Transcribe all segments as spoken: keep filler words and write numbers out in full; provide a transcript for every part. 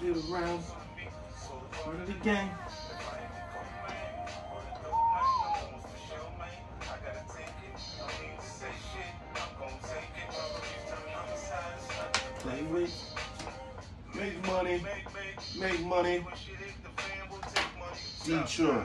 Get around. Part of the game. Play with. Make money. Make money. Detroit.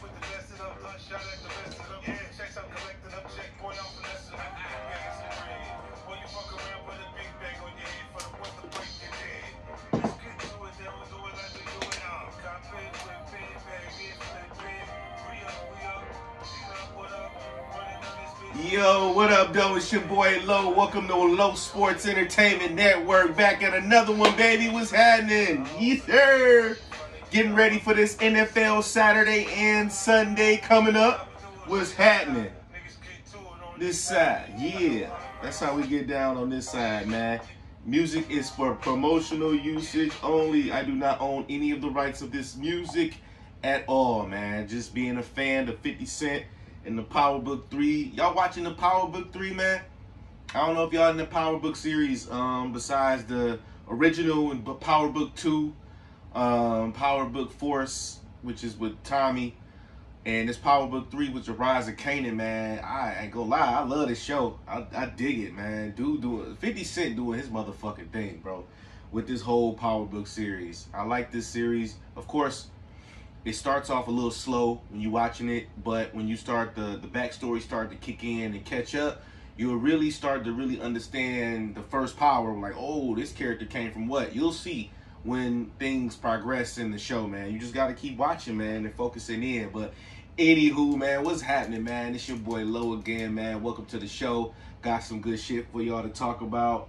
Yo, what up, though? It's your boy Low. Welcome to Low Sports Entertainment Network. Back at another one, baby. What's happening? Yes, sir. Getting ready for this N F L Saturday and Sunday coming up. What's happening? This side, yeah. That's how we get down on this side, man. Music is for promotional usage only. I do not own any of the rights of this music at all, man. Just being a fan of fifty Cent and the Power Book three. Y'all watching the Power Book three, man? I don't know if y'all in the Power Book series, um, besides the original and Power Book two, um, Power Book Force, which is with Tommy, and this Power Book three with the Rise of Kanan, man. I ain't gonna lie, I love this show. I, I dig it, man. Dude doing, fifty Cent doing his motherfucking thing, bro, with this whole Power Book series. I like this series. Of course, it starts off a little slow when you're watching it, but when you start the, the backstory start to kick in and catch up, you'll really start to really understand the first power. Like, oh, this character came from what? You'll see when things progress in the show, man. You just got to keep watching, man, and focusing in. But anywho, man, what's happening, man? It's your boy Low again, man. Welcome to the show. Got some good shit for y'all to talk about.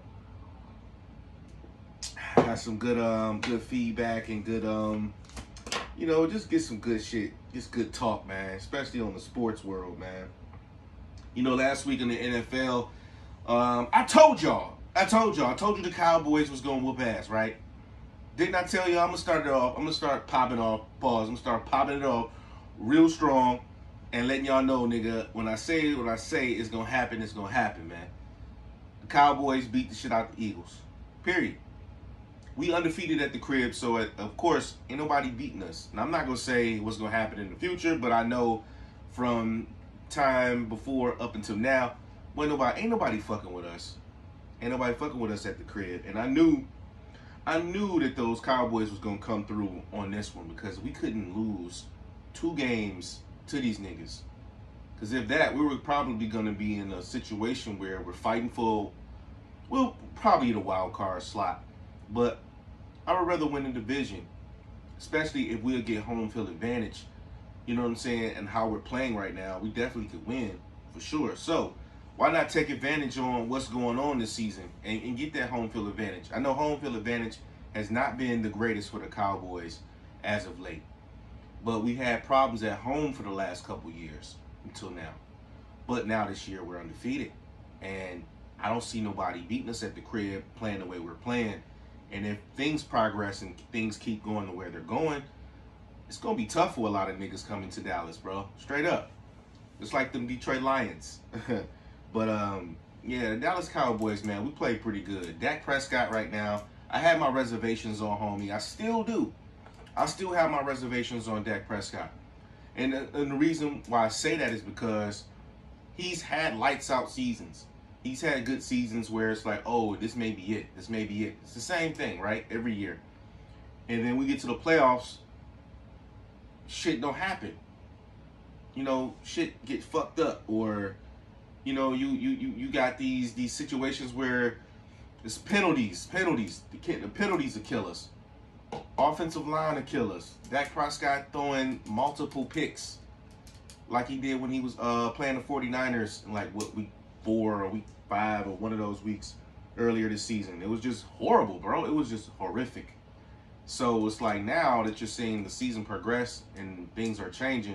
Got some good um good feedback and good um you know, just get some good shit. Just good talk, man. Especially on the sports world, man. You know, last week in the N F L, um, I told y'all. I told y'all. I told you the Cowboys was going to whoop ass, right? Didn't I tell you? I'm going to start it off. I'm going to start popping off. Pause. I'm going to start popping it off real strong and letting y'all know, nigga, when I say what I say it's going to happen, it's going to happen, man. The Cowboys beat the shit out the Eagles. Period. We undefeated at the crib, so at, of course, ain't nobody beating us. And I'm not going to say what's going to happen in the future, but I know from time before up until now, when nobody, ain't nobody fucking with us. Ain't nobody fucking with us at the crib. And I knew, I knew that those Cowboys was going to come through on this one because we couldn't lose two games to these niggas. Because if that, we were probably going to be in a situation where we're fighting for, well, probably the wild card slot. But I would rather win the division, especially if we'll get home field advantage. You know what I'm saying? And how we're playing right now, we definitely could win for sure. So why not take advantage on what's going on this season and, and get that home field advantage? I know home field advantage has not been the greatest for the Cowboys as of late, but we had problems at home for the last couple years until now. But now this year we're undefeated, and I don't see nobody beating us at the crib playing the way we're playing. And if things progress and things keep going to where they're going, it's going to be tough for a lot of niggas coming to Dallas, bro. Straight up. It's like them Detroit Lions. But, um, yeah, the Dallas Cowboys, man, we play pretty good. Dak Prescott right now, I had my reservations on homie. I still do. I still have my reservations on Dak Prescott. And, and the reason why I say that is because he's had lights out seasons. He's had good seasons where it's like, oh, this may be it. This may be it. It's the same thing, right? Every year. And then we get to the playoffs, shit don't happen. You know, shit get fucked up. Or, you know, you you you, you got these these situations where it's penalties. Penalties. The, the penalties will kill us. Offensive line will kill us. Dak Prescott throwing multiple picks like he did when he was uh, playing the forty-niners in like, what, week four or week five or one of those weeks earlier this season. It was just horrible, bro. It was just horrific. So it's like now that you're seeing the season progress and things are changing,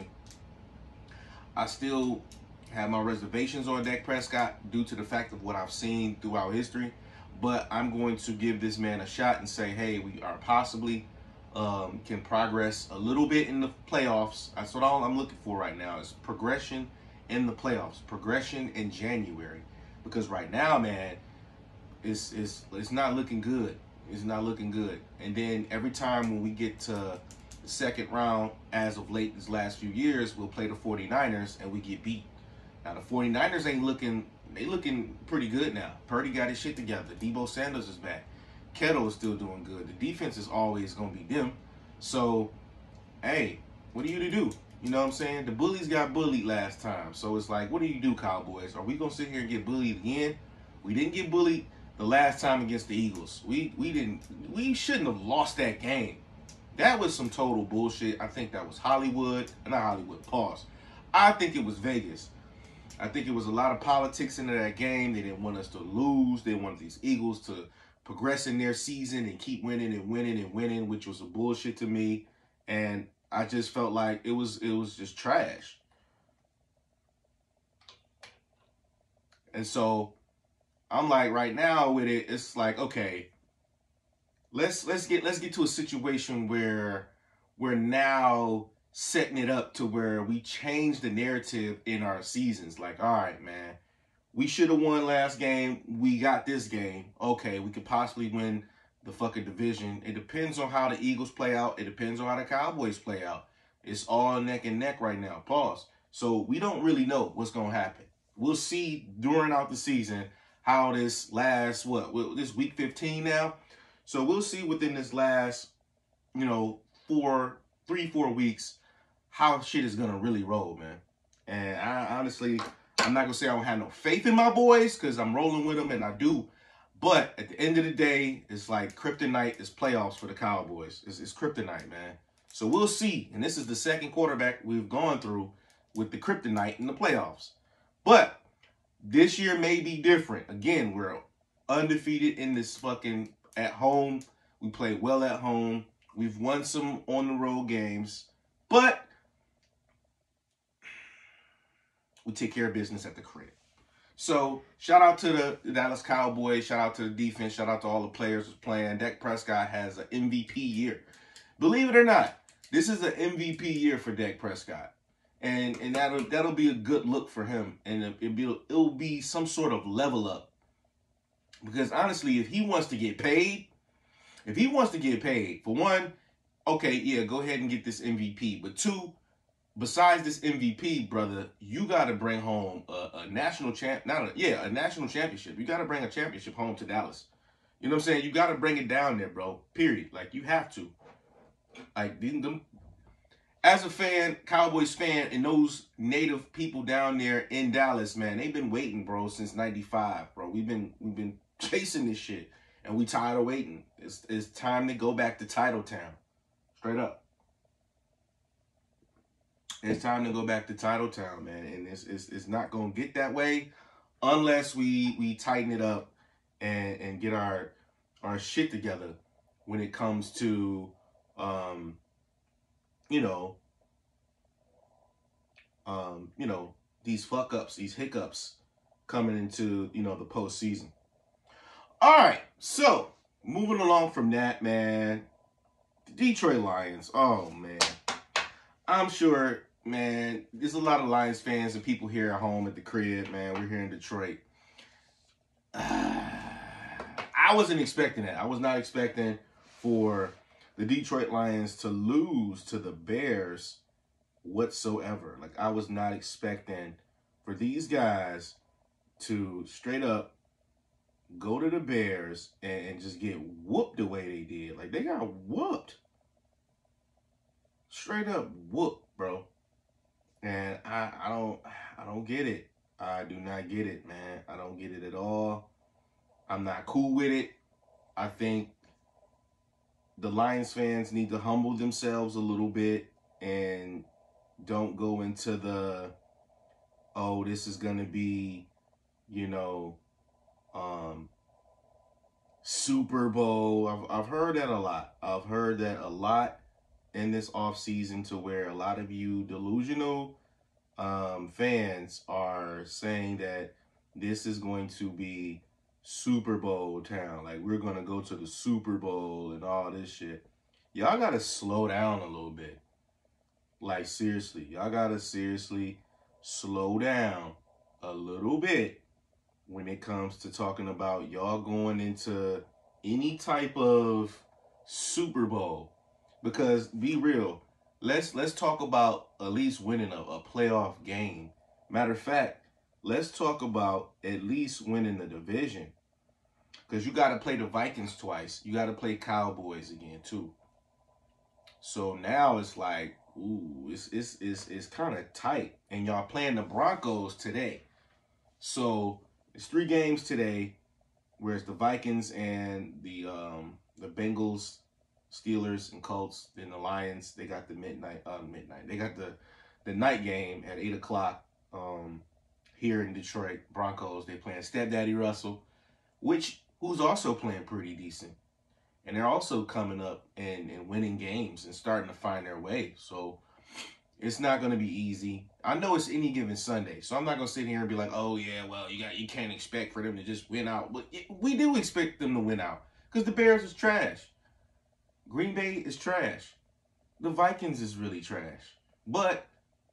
I still have my reservations on Dak Prescott due to the fact of what I've seen throughout history. But I'm going to give this man a shot and say, hey, we are possibly um, can progress a little bit in the playoffs. That's what all I'm looking for right now is progression in the playoffs, progression in January. Because right now, man, it's it's it's not looking good. It's not looking good. And then every time when we get to the second round, as of late these last few years, we'll play the forty-niners and we get beat. Now the forty-niners ain't looking, they looking pretty good now. Purdy got his shit together. Debo Sanders is back. Kettle is still doing good. The defense is always going to be them. So, hey, what are you to do? You know what I'm saying? The bullies got bullied last time. So it's like, what do you do, Cowboys? Are we going to sit here and get bullied again? We didn't get bullied the last time against the Eagles. We we didn't we shouldn't have lost that game. That was some total bullshit. I think that was Hollywood. Not Hollywood, pause. I think it was Vegas. I think it was a lot of politics into that game. They didn't want us to lose. They wanted these Eagles to progress in their season and keep winning and winning and winning, which was a bullshit to me. And I just felt like it was it was just trash. And so I'm like, right now with it, it's like, okay, let's let's get let's get to a situation where we're now setting it up to where we change the narrative in our seasons. Like, all right, man, we should have won last game. We got this game. Okay, we could possibly win the fucking division. It depends on how the Eagles play out. It depends on how the Cowboys play out. It's all neck and neck right now. Pause. So we don't really know what's going to happen. We'll see during out the season how this last, what, this week fifteen now. So we'll see within this last, you know, four, three, four weeks how shit is going to really roll, man. And I honestly, I'm not going to say I don't have no faith in my boys because I'm rolling with them and I do. But at the end of the day, it's like kryptonite is playoffs for the Cowboys. It's, it's kryptonite, man. So we'll see. And this is the second quarterback we've gone through with the kryptonite in the playoffs. But this year may be different. Again, we're undefeated in this fucking at home. We play well at home. We've won some on the road games. But we take care of business at the crib. So, shout out to the Dallas Cowboys. Shout out to the defense. Shout out to all the players who's playing. Dak Prescott has an M V P year. Believe it or not, this is an M V P year for Dak Prescott. And and that'll that'll be a good look for him. And it'll be, it'll be some sort of level up. Because honestly, if he wants to get paid, if he wants to get paid, for one, okay, yeah, go ahead and get this M V P. But two, besides this M V P, brother, you got to bring home a, a national champ, not a, yeah, a national championship. You got to bring a championship home to Dallas. You know what I'm saying? You got to bring it down there, bro. Period. Like, you have to. Like, them, as a fan, Cowboys fan, and those native people down there in Dallas, man, they've been waiting, bro, since ninety-five, bro. We've been we've been chasing this shit, and we tired of waiting. It's it's time to go back to Titletown, straight up. It's time to go back to Titletown, man, and it's it's it's not gonna get that way unless we we tighten it up and and get our our shit together when it comes to um you know um you know these fuck ups, these hiccups coming into, you know, the postseason. All right, so moving along from that, man, the Detroit Lions. Oh man, I'm sure, man, there's a lot of Lions fans and people here at home at the crib, man. We're here in Detroit. Uh, I wasn't expecting that. I was not expecting for the Detroit Lions to lose to the Bears whatsoever. Like, I was not expecting for these guys to straight up go to the Bears and, and just get whooped the way they did. Like, they got whooped. Straight up whooped, bro. And I, I don't I don't get it. I do not get it, man. I don't get it at all. I'm not cool with it. I think the Lions fans need to humble themselves a little bit and don't go into the, oh, this is going to be, you know, um, Super Bowl. I've, I've heard that a lot. I've heard that a lot in this offseason, to where a lot of you delusional um, fans are saying that this is going to be Super Bowl town. Like, we're going to go to the Super Bowl and all this shit. Y'all got to slow down a little bit. Like, seriously. Y'all got to seriously slow down a little bit when it comes to talking about y'all going into any type of Super Bowl, because be real, let's let's talk about at least winning a, a playoff game. Matter of fact, let's talk about at least winning the division, because you got to play the Vikings twice. You got to play Cowboys again too. So now it's like, ooh, it's it's it's it's kind of tight, and y'all playing the Broncos today. So it's three games today, whereas the Vikings and the um the Bengals, Steelers, and Colts, then the Lions, they got the midnight uh midnight. They got the the night game at eight o'clock. Um, here in Detroit, Broncos, they playing Stepdaddy Russell, which who's also playing pretty decent. And they're also coming up and, and winning games and starting to find their way. So it's not going to be easy. I know it's any given Sunday, so I'm not going to sit here and be like, oh, yeah, well, you got you can't expect for them to just win out. But it, we do expect them to win out because the Bears is trash. Green Bay is trash. The Vikings is really trash. But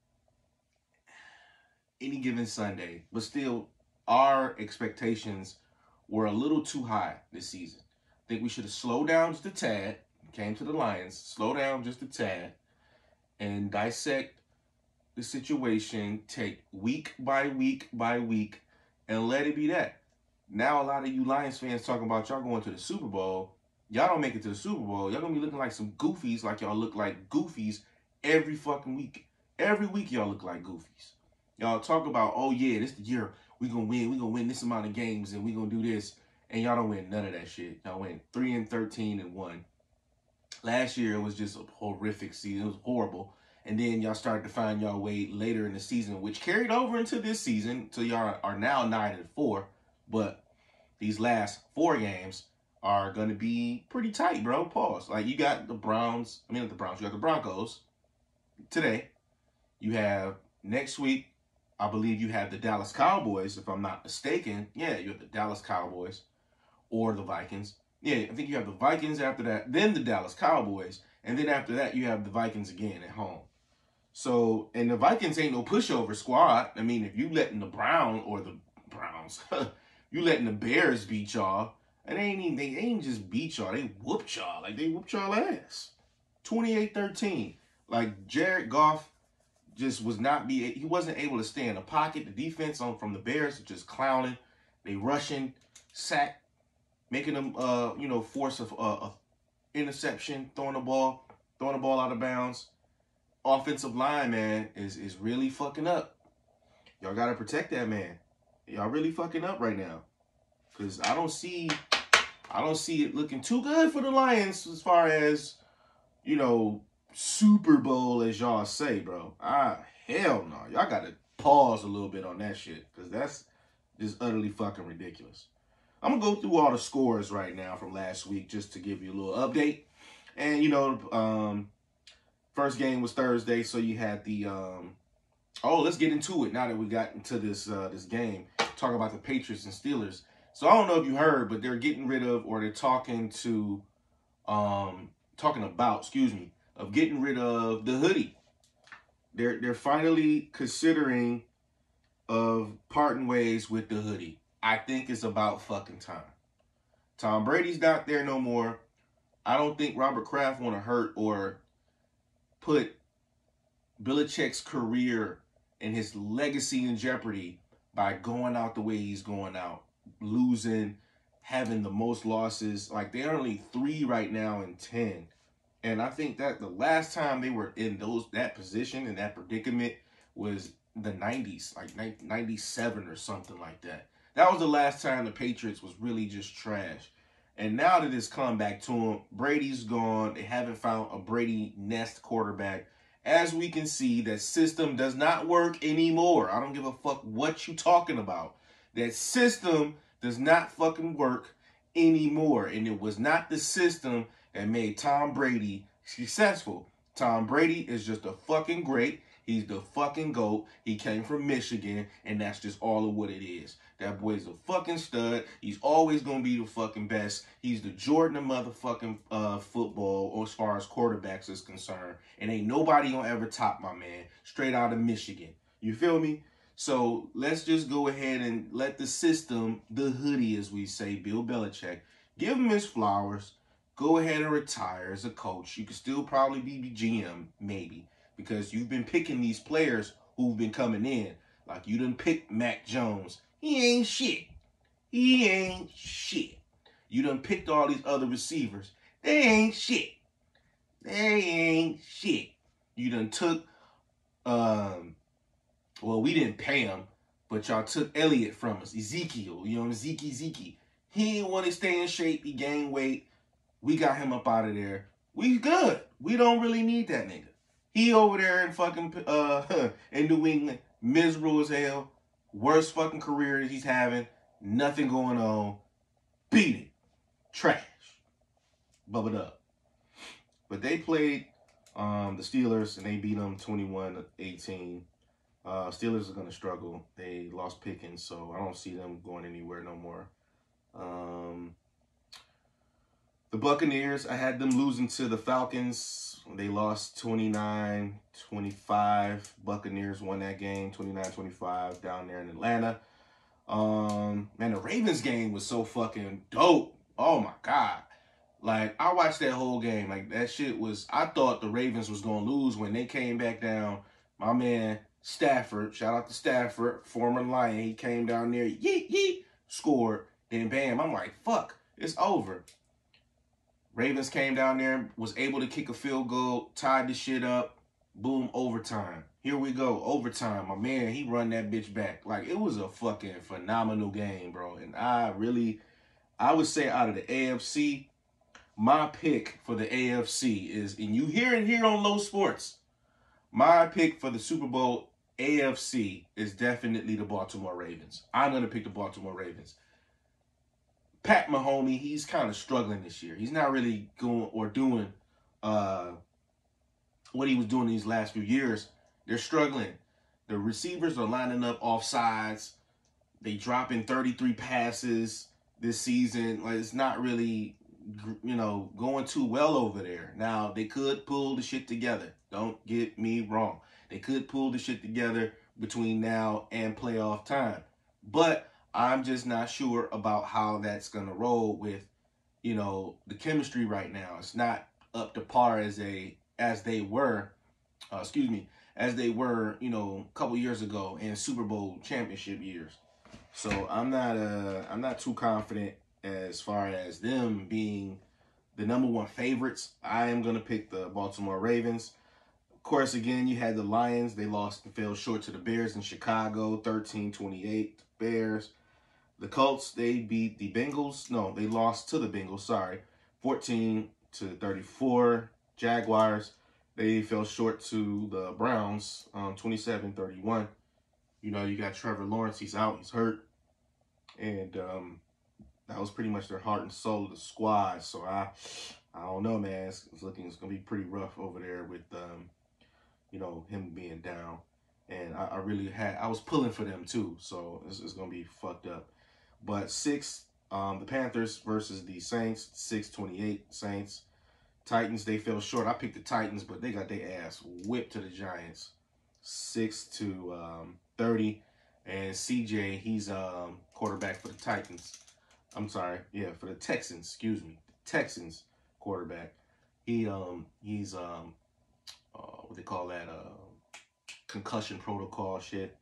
any given Sunday, but still, our expectations were a little too high this season. I think we should have slowed down just a tad, came to the Lions, slow down just a tad, and dissect the situation, take week by week by week, and let it be that. Now a lot of you Lions fans talking about y'all going to the Super Bowl. Y'all don't make it to the Super Bowl. Y'all gonna be looking like some goofies, like y'all look like goofies every fucking week. Every week y'all look like goofies. Y'all talk about, oh yeah, this the year we gonna win. We gonna win this amount of games, and we gonna do this. And y'all don't win none of that shit. Y'all win three and thirteen and one. Last year it was just a horrific season. It was horrible. And then y'all started to find y'all way later in the season, which carried over into this season. So y'all are now nine and four. But these last four games are gonna be pretty tight, bro. Pause. Like you got the Browns. I mean not the Browns. You got the Broncos today. You have next week. I believe you have the Dallas Cowboys, if I'm not mistaken. Yeah, you have the Dallas Cowboys. Or the Vikings. Yeah, I think you have the Vikings after that, then the Dallas Cowboys, and then after that you have the Vikings again at home. So, and the Vikings ain't no pushover squad. I mean, if you letting the Brown or the Browns, you letting the Bears beat y'all, and they ain't even, they ain't just beat y'all, they whooped y'all. Like, they whooped y'all ass. twenty-eight thirteen. Like, Jared Goff just was not be, he wasn't able to stay in the pocket. The defense on from the Bears was just clowning. They rushing, sack, making them, uh, you know, force a, a, a interception, throwing the ball, throwing the ball out of bounds. Offensive line, man, is is really fucking up. Y'all gotta protect that man. Y'all really fucking up right now, cause I don't see, I don't see it looking too good for the Lions as far as, you know, Super Bowl as y'all say, bro. Ah, hell no. Y'all gotta pause a little bit on that shit, cause that's just utterly fucking ridiculous. I'm going to go through all the scores right now from last week just to give you a little update. And, you know, um, first game was Thursday, so you had the, um, oh, let's get into it now that we got into this uh, this game. Talk about the Patriots and Steelers. So I don't know if you heard, but they're getting rid of, or they're talking to, um, talking about, excuse me, of getting rid of the hoodie. They're, they're finally considering of parting ways with the hoodie. I think it's about fucking time. Tom Brady's not there no more. I don't think Robert Kraft want to hurt or put Belichick's career and his legacy in jeopardy by going out the way he's going out, losing, having the most losses. Like, they're only three right now in ten. And I think that the last time they were in those that position, in that predicament, was the nineties, like ninety-seven or something like that. That was the last time the Patriots was really just trash. And now that it's come back to them, Brady's gone. They haven't found a Brady-nest quarterback. As we can see, that system does not work anymore. I don't give a fuck what you talking about. That system does not fucking work anymore. And it was not the system that made Tom Brady successful. Tom Brady is just a fucking great. He's the fucking GOAT. He came from Michigan, and that's just all of what it is. That boy's a fucking stud. He's always going to be the fucking best. He's the Jordan of motherfucking uh, football as far as quarterbacks is concerned. And ain't nobody going to ever top my man. Straight out of Michigan. You feel me? So let's just go ahead and let the system, the hoodie as we say, Bill Belichick, Give him his flowers. Go ahead and retire as a coach. You can still probably be G M, maybe, because you've been picking these players who've been coming in. Like, you done picked Mac Jones. He ain't shit. He ain't shit. You done picked all these other receivers. They ain't shit. They ain't shit. You done took, um, well, we didn't pay him, but y'all took Elliott from us. Ezekiel, you know, Zeke, Zeke. He didn't want to stay in shape. He gained weight. We got him up out of there. We good. We don't really need that nigga. He over there in fucking, uh, in New England, miserable as hell. Worst fucking career he's having. Nothing going on. Beat it. Trash. Bubbled up. But they played um, the Steelers, and they beat them twenty-one to eighteen. Uh, Steelers are going to struggle. They lost Pickens, so I don't see them going anywhere no more. Um, the Buccaneers, I had them losing to the Falcons. They lost twenty-nine twenty-five. Buccaneers won that game, twenty-nine twenty-five, down there in Atlanta. Um, man, the Ravens game was so fucking dope. Oh, my God. Like, I watched that whole game. Like, that shit was... I thought the Ravens was going to lose when they came back down. My man Stafford, shout out to Stafford, former Lion, he came down there, yeet, yeet, scored. Then, bam, I'm like, fuck, it's over. Ravens came down there, was able to kick a field goal, tied the shit up. Boom, overtime. Here we go, overtime. My man, he run that bitch back. Like, it was a fucking phenomenal game, bro. And I really, I would say out of the A F C, my pick for the A F C is, and you hear it here on Low Sports, my pick for the Super Bowl A F C is definitely the Baltimore Ravens. I'm going to pick the Baltimore Ravens. Pat Mahomes, he's kind of struggling this year. He's not really going or doing uh, what he was doing these last few years. They're struggling. The receivers are lining up off sides. They dropping thirty-three passes this season. Like, it's not really, you know, going too well over there. Now, they could pull the shit together. Don't get me wrong. They could pull the shit together between now and playoff time. But I'm just not sure about how that's going to roll with, you know, the chemistry right now. It's not up to par as they, as they were, uh, excuse me, as they were, you know, a couple years ago in Super Bowl championship years. So I'm not, uh, I'm not too confident as far as them being the number one favorites. I am going to pick the Baltimore Ravens. Of course, again, you had the Lions. They lost and fell short to the Bears in Chicago, thirteen twenty-eight, Bears. The Colts, they beat the Bengals. No, they lost to the Bengals, sorry. fourteen to thirty-four. Jaguars, they fell short to the Browns, um, twenty-seven thirty-one. You know, you got Trevor Lawrence. He's out. He's hurt. And um, that was pretty much their heart and soul of the squad. So, I I don't know, man. It's, it's looking, it's going to be pretty rough over there with, um, you know, him being down. And I, I really had, I was pulling for them too. So, it's, it's going to be fucked up. But six, um, the Panthers versus the Saints, six twenty-eight Saints. Titans, they fell short. I picked the Titans, but they got their ass whipped to the Giants, six to thirty. And C J, he's um, quarterback for the Titans. I'm sorry, yeah, for the Texans. Excuse me, Texans quarterback. He um he's um uh, what they call that uh concussion protocol shit.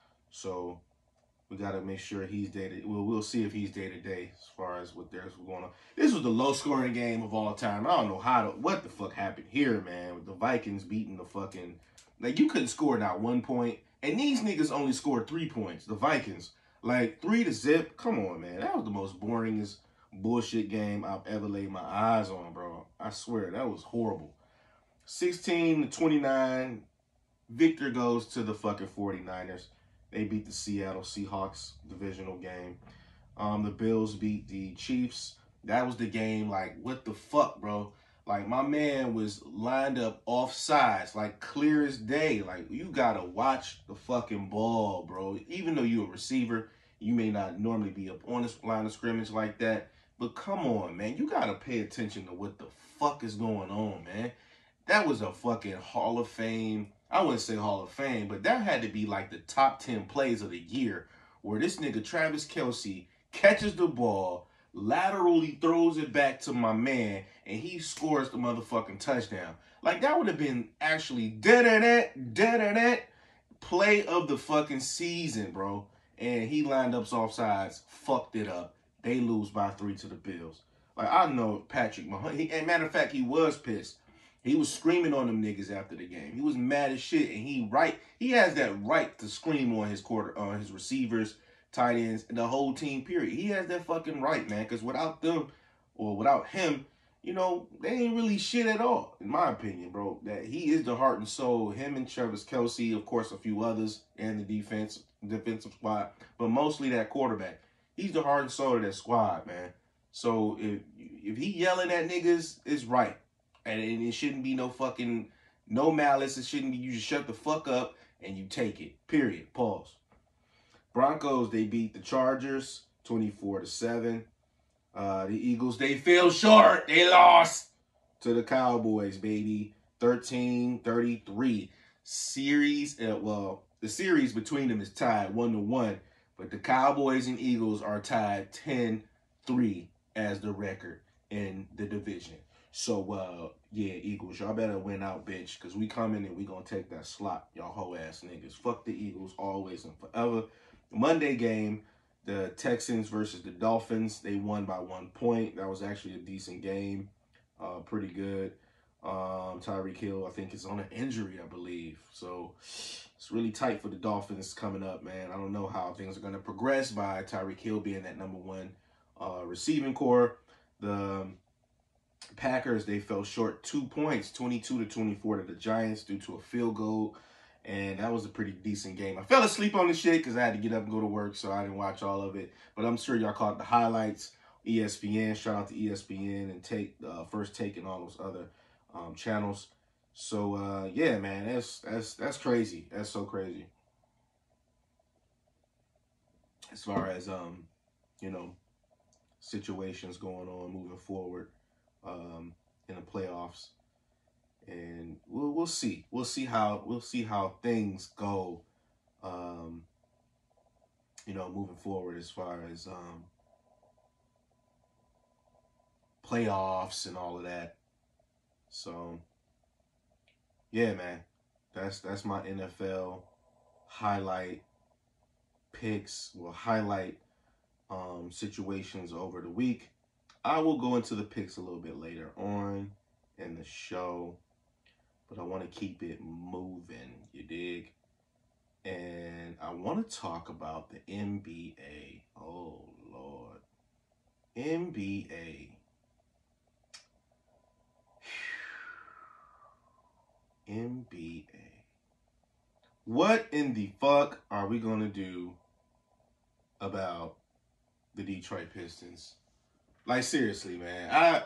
So we got to make sure he's day to, we'll, we'll see if he's day to day as far as what there's going on. This was the low scoring game of all time. I don't know how to, what the fuck happened here, man, with the Vikings beating the fucking, like, you couldn't score not one point. And these niggas only scored three points, the Vikings. Like, three to zip. Come on, man. That was the most boringest bullshit game I've ever laid my eyes on, bro. I swear, that was horrible. sixteen to twenty-nine. Victor goes to the fucking forty-niners. They beat the Seattle Seahawks divisional game. Um, the Bills beat the Chiefs. That was the game, like, what the fuck, bro? Like, my man was lined up off sides, like, clear as day. Like, you gotta watch the fucking ball, bro. Even though you're a receiver, you may not normally be up on this line of scrimmage like that. But come on, man. You gotta pay attention to what the fuck is going on, man. That was a fucking Hall of Fame. I wouldn't say Hall of Fame, but that had to be like the top ten plays of the year, where this nigga Travis Kelce catches the ball, laterally throws it back to my man, and he scores the motherfucking touchdown. Like, that would have been actually dead-at-that, dead-at-that play of the fucking season, bro. And he lined up off sides, fucked it up. They lose by three to the Bills. Like, I know Patrick Mahomes. And matter of fact, he was pissed. He was screaming on them niggas after the game. He was mad as shit, and he right. He has that right to scream on his quarter, on his receivers, tight ends, and the whole team. Period. He has that fucking right, man. Because without them, or without him, you know, they ain't really shit at all, in my opinion, bro. That he is the heart and soul. Him and Travis Kelce, of course, a few others, and the defense, defensive squad, but mostly that quarterback. He's the heart and soul of that squad, man. So if if he yelling at niggas, it's right. And it shouldn't be no fucking, no malice. It shouldn't be, you just shut the fuck up and you take it. Period. Pause. Broncos, they beat the Chargers twenty-four to seven. Uh, the Eagles, they fell short. They lost to the Cowboys, baby. thirteen thirty-three. Series, uh, well, the series between them is tied one to one. But the Cowboys and Eagles are tied ten three as the record in the division. So, uh, yeah, Eagles, y'all better win out, bitch, because we coming and we going to take that slot, y'all hoe-ass niggas. Fuck the Eagles, always and forever. Monday game, the Texans versus the Dolphins. They won by one point. That was actually a decent game. Uh, pretty good. Um, Tyreek Hill, I think, is on an injury, I believe. So, it's really tight for the Dolphins coming up, man. I don't know how things are going to progress by Tyreek Hill being that number one uh, receiving core. The um, Packers, they fell short two points, twenty-two to twenty-four to the Giants due to a field goal. And that was a pretty decent game. I fell asleep on the shit because I had to get up and go to work, so I didn't watch all of it. But I'm sure y'all caught the highlights. E S P N, shout out to E S P N and take uh, First Take and all those other um, channels. So uh, yeah, man, that's that's that's crazy. That's so crazy. As far as um, you know, situations going on moving forward um, in the playoffs. And we'll we'll see. We'll see how we'll see how things go, um, you know, moving forward as far as um, playoffs and all of that. So, yeah, man, that's that's my N F L highlight picks. Well, highlight um, situations over the week. I will go into the picks a little bit later on in the show. But I want to keep it moving, you dig? And I want to talk about the N B A. Oh, Lord. N B A. N B A. What in the fuck are we going to do about the Detroit Pistons? Like, seriously, man. I...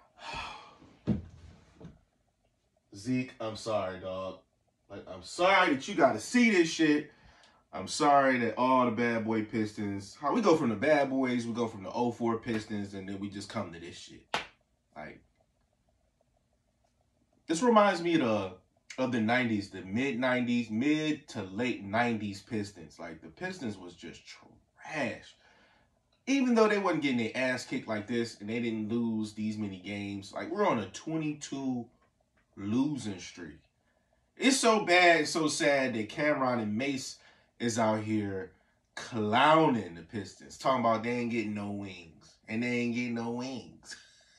Zeke, I'm sorry, dog. Like, I'm sorry that you got to see this shit. I'm sorry that all the bad boy Pistons, how we go from the bad boys, we go from the oh four Pistons, and then we just come to this shit. Like, this reminds me of the, of the nineties, the mid nineties, mid to late nineties Pistons. Like, the Pistons was just trash. Even though they wasn't getting their ass kicked like this, and they didn't lose these many games. Like, we're on a twenty-two losing streak. It's so bad, it's so sad that Cameron and Mace is out here clowning the Pistons, talking about they ain't getting no wings, and they ain't getting no wings.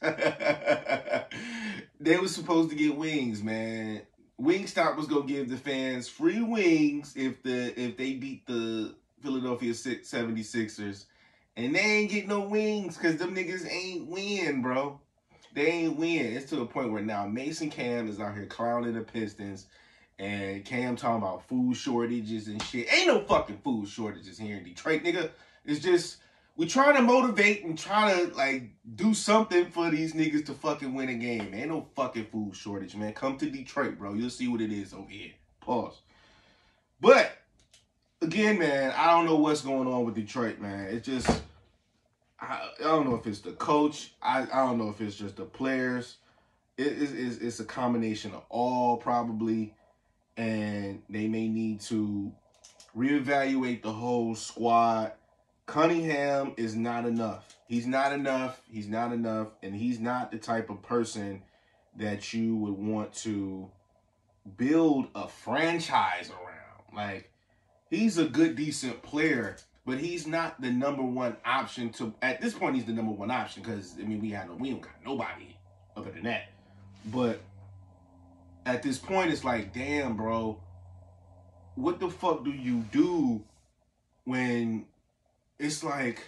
They was supposed to get wings, man. Wingstop was gonna give the fans free wings if the if they beat the Philadelphia seventy-sixers, and they ain't getting no wings because them niggas ain't win, bro. They ain't win. It's to the point where now Mason Cam is out here clowning the Pistons, and Cam talking about food shortages and shit. Ain't no fucking food shortages here in Detroit, nigga. It's just, we trying to motivate and trying to, like, do something for these niggas to fucking win a game. Ain't no fucking food shortage, man. Come to Detroit, bro. You'll see what it is over here. Pause. But, again, man, I don't know what's going on with Detroit, man. It's just... I, I don't know if it's the coach. I, I don't know if it's just the players. It, it, it's, it's a combination of all, probably. And they may need to reevaluate the whole squad. Cunningham is not enough. He's not enough. He's not enough. And he's not the type of person that you would want to build a franchise around. Like, he's a good, decent player, but he's not the number one option to, at this point, he's the number one option because, I mean, we, had no, we don't got nobody other than that. But at this point, it's like, damn, bro, what the fuck do you do when it's like,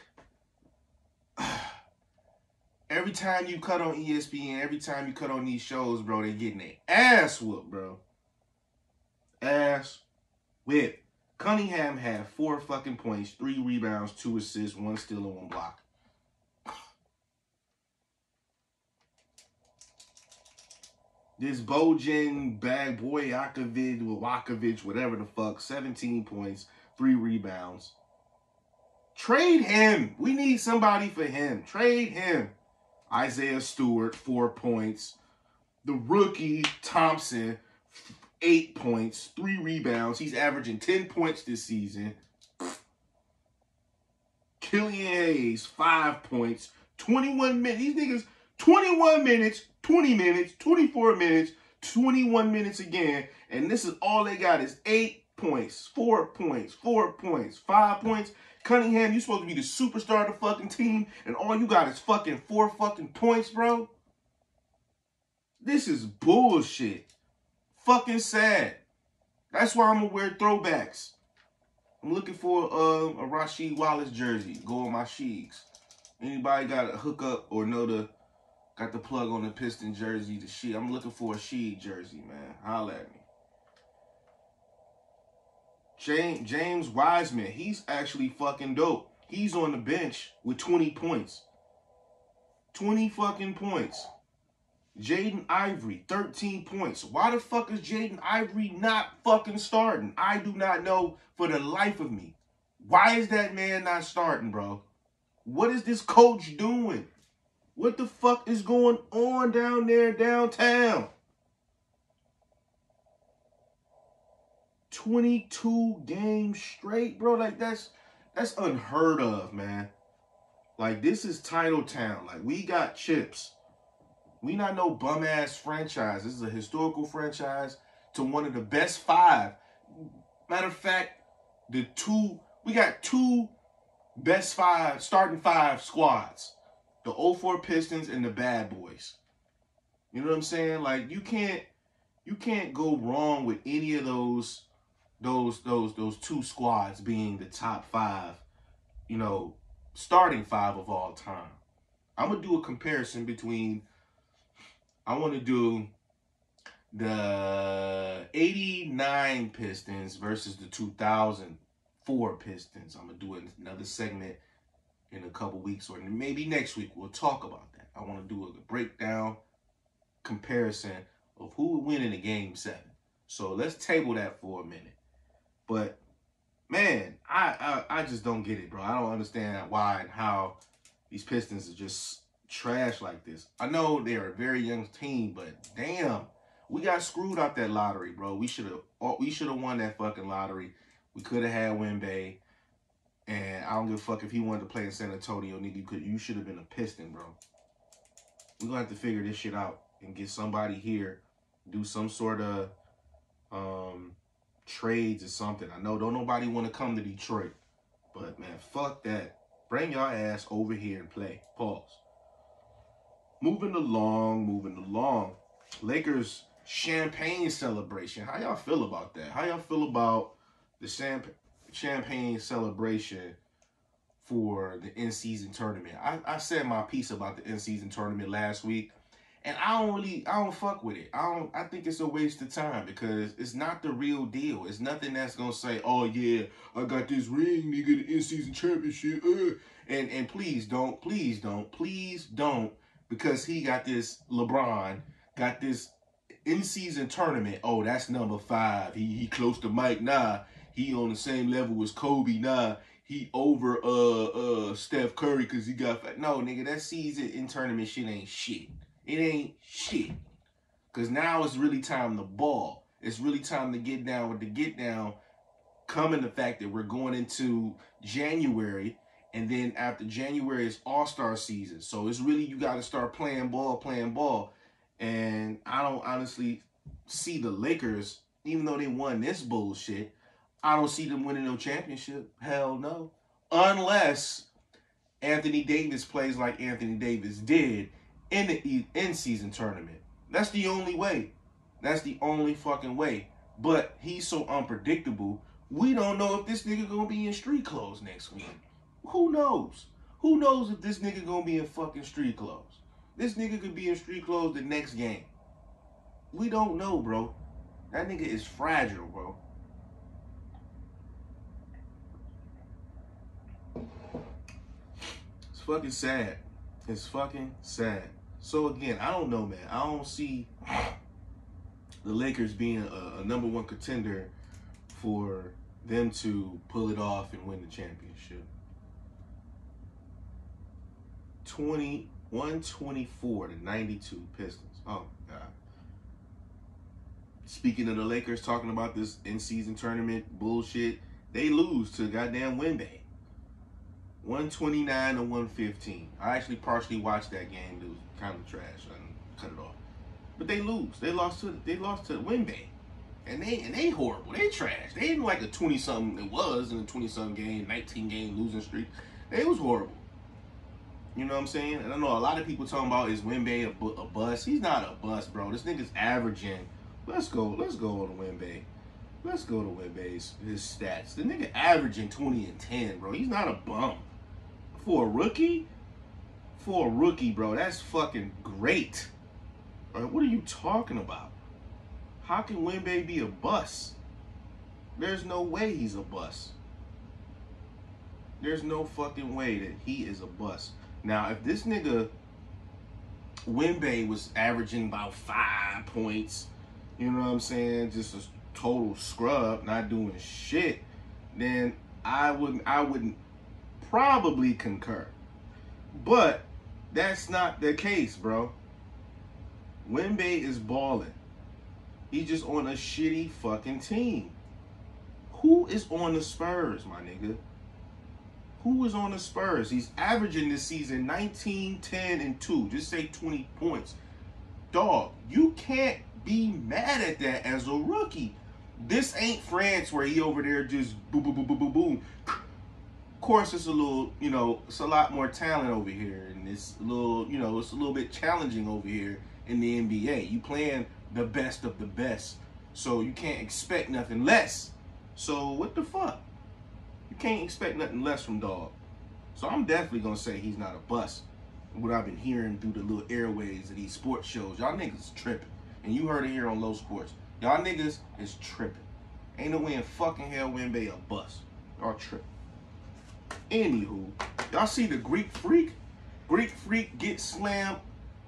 every time you cut on E S P N, every time you cut on these shows, bro, they getting their ass whooped, bro. Ass whipped. Cunningham had four fucking points, three rebounds, two assists, one steal, and one block. This Bojan Bag Boy Akovic, Wakovic, whatever the fuck, seventeen points, three rebounds. Trade him. We need somebody for him. Trade him. Isaiah Stewart, four points. The rookie, Thompson, eight points, three rebounds. He's averaging ten points this season. Killian Hayes, five points, twenty-one minutes. These niggas, twenty-one minutes, twenty minutes, twenty-four minutes, twenty-one minutes again. And this is all they got is eight points, four points, four points, five points. Cunningham, you supposed to be the superstar of the fucking team, and all you got is fucking four fucking points, bro. This is bullshit. Fucking sad. That's why I'm gonna wear throwbacks. I'm looking for uh, a Rasheed Wallace jersey. Go on my Sheegs. Anybody got a hookup or know the got the plug on the Piston jersey? The Sheed. I'm looking for a Sheed jersey, man. Holla at me. James, James Wiseman, he's actually fucking dope. He's on the bench with twenty points. twenty fucking points. Jaden Ivory, thirteen points. Why the fuck is Jaden Ivory not fucking starting? I do not know for the life of me. Why is that man not starting, bro? What is this coach doing? What the fuck is going on down there downtown? twenty-two games straight, bro. Like, that's that's unheard of, man. Like, this is Title Town. Like, we got chips. We not no bum-ass franchise. This is a historical franchise to one of the best five. Matter of fact, the two, we got two best five, starting five squads. The oh four Pistons and the Bad Boys. You know what I'm saying? Like, you can't, you can't go wrong with any of those Those those those two squads being the top five, you know, starting five of all time. I'm gonna do a comparison between. I want to do the eighty-nine Pistons versus the two thousand four Pistons. I'm gonna do another segment in a couple weeks, or maybe next week. We'll talk about that. I want to do a breakdown comparison of who would win in a game seven. So let's table that for a minute. But, man, I, I I just don't get it, bro. I don't understand why and how these Pistons are just trash like this. I know they're a very young team, but damn, we got screwed out that lottery, bro. We should have we should have won that fucking lottery. We could have had Wemby, and I don't give a fuck if he wanted to play in San Antonio, nigga. You could you should have been a Piston, bro. We're gonna have to figure this shit out and get somebody here, do some sort of um. trades or something. I know don't nobody want to come to Detroit, but man, fuck that. Bring your ass over here and play. Pause. Moving along, moving along. Lakers champagne celebration. How y'all feel about that? How y'all feel about the champ champagne celebration for the in-season tournament? I, I said my piece about the in-season tournament last week. And I don't really, I don't fuck with it. I don't, I think it's a waste of time because it's not the real deal. It's nothing that's going to say, oh yeah, I got this ring, nigga, the in-season championship. Uh. And, and please don't, please don't, please don't, because he got this, LeBron, got this in-season tournament. Oh, that's number five. He, he close to Mike. Nah, he on the same level as Kobe. Nah, he over uh uh Steph Curry because he got, no, nigga, that season in tournament shit ain't shit. It ain't shit. Because now it's really time to ball. It's really time to get down with the get down. Coming the fact that we're going into January And then after January is All-Star season. So it's really, you got to start playing ball, playing ball. And I don't honestly see the Lakers, even though they won this bullshit, I don't see them winning no championship. Hell no. Unless Anthony Davis plays like Anthony Davis did in the in-season tournament. That's the only way. That's the only fucking way. But he's so unpredictable, we don't know if this nigga gonna be in street clothes next week. Who knows? Who knows if this nigga gonna be in fucking street clothes? This nigga could be in street clothes the next game. We don't know, bro. That nigga is fragile, bro. It's fucking sad. It's fucking sad. So again, I don't know, man. I don't see the Lakers being a, a number one contender for them to pull it off and win the championship. twenty-one twenty-four to ninety-two Pistons. Oh, God. Speaking of the Lakers, talking about this in-season tournament bullshit, they lose to goddamn Wemby. one twenty-nine to one fifteen. I actually partially watched that game. It was kind of trash. I cut it off. But they lose. They lost to they lost to Wemby. And they and they horrible. They trash. They ain't like a twenty-something it was in a twenty-something game, nineteen game losing streak. They was horrible. You know what I'm saying? And I know a lot of people talking about, is Wemby a, bu a bust? He's not a bust, bro. This nigga's averaging. Let's go. Let's go to Wemby. Let's go to Wemby's his stats. The nigga averaging twenty and ten, bro. He's not a bum. For a rookie? For a rookie, bro, that's fucking great. All right, what are you talking about? How can Wemby be a bust? There's no way he's a bust. There's no fucking way that he is a bust. Now, if this nigga Wemby was averaging about five points, you know what I'm saying, just a total scrub, not doing shit, then I wouldn't I wouldn't probably concur. But that's not the case, bro. Wemby is balling. He's just on a shitty fucking team. Who is on the Spurs, my nigga? Who is on the Spurs? He's averaging this season nineteen, ten, and two. Just say twenty points. Dog, you can't be mad at that as a rookie. This ain't France where he over there just boom, boom, boom, boom, boom, boom. Of course, it's a little, you know, it's a lot more talent over here. And it's a little, you know, it's a little bit challenging over here in the N B A. You playing the best of the best. So you can't expect nothing less. So what the fuck? You can't expect nothing less from dog. So I'm definitely going to say he's not a bust. What I've been hearing through the little airways of these sports shows. Y'all niggas tripping. And you heard it here on Low Sports. Y'all niggas is tripping. Ain't no way in fucking hell Wemby a bust. Y'all tripping. Anywho, y'all see the Greek Freak? Greek Freak get slammed.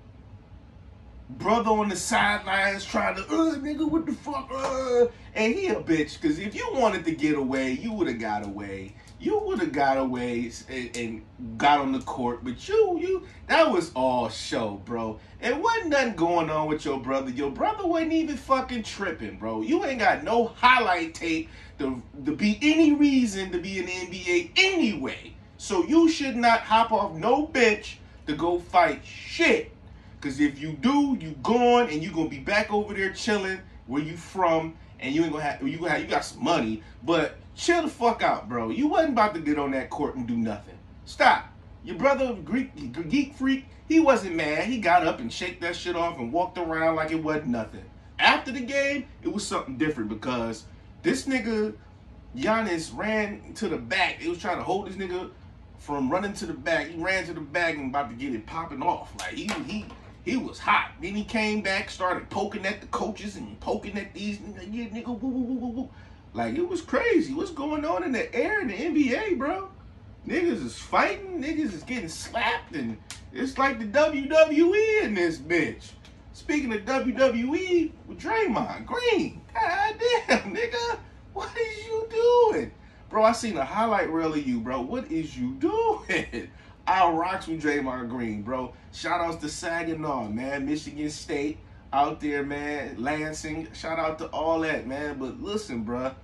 Brother on the sidelines trying to, uh, nigga, what the fuck, uh. And he a bitch, because if you wanted to get away, you would have got away. You would have got away and, and got on the court. But you, you, that was all show, bro. And wasn't nothing going on with your brother. Your brother wasn't even fucking tripping, bro. You ain't got no highlight tape to, to be any reason to be in the N B A anyway. So you should not hop off no bench to go fight shit. Because if you do, you gone and you going to be back over there chilling where you from. And you ain't gonna have, you gonna have, you got some money, but chill the fuck out, bro. You wasn't about to get on that court and do nothing. Stop. Your brother, Greek, Geek Freak, he wasn't mad. He got up and shaked that shit off and walked around like it wasn't nothing. After the game, it was something different because this nigga, Giannis, ran to the back. He was trying to hold this nigga from running to the back. He ran to the back and about to get it popping off. Like, he, he, He was hot. Then he came back, started poking at the coaches and poking at these nigga, yeah, nigga, woo, woo, woo, woo, woo. Like, it was crazy. What's going on in the air in the N B A, bro? Niggas is fighting. Niggas is getting slapped. And it's like the W W E in this bitch. Speaking of W W E, with Draymond Green. God damn, nigga. What is you doing? Bro, I seen a highlight reel of you, bro. What is you doing? I rocks with Draymond Green, bro. Shout outs to Saginaw, man. Michigan State out there, man. Lansing. Shout out to all that, man. But listen, bro.